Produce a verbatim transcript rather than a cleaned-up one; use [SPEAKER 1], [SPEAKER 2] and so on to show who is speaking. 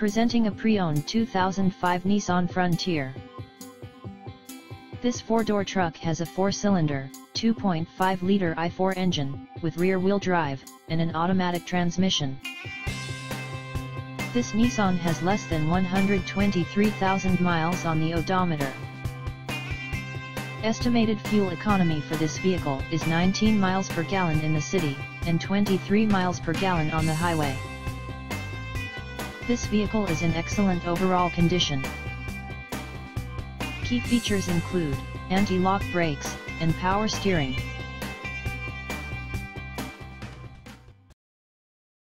[SPEAKER 1] Presenting a pre-owned two thousand five Nissan Frontier. This four-door truck has a four-cylinder, two point five liter I four engine, with rear-wheel drive, and an automatic transmission. This Nissan has less than one hundred twenty-three thousand miles on the odometer. Estimated fuel economy for this vehicle is nineteen miles per gallon in the city, and twenty-three miles per gallon on the highway. This vehicle is in excellent overall condition. Key features include anti-lock brakes and power steering.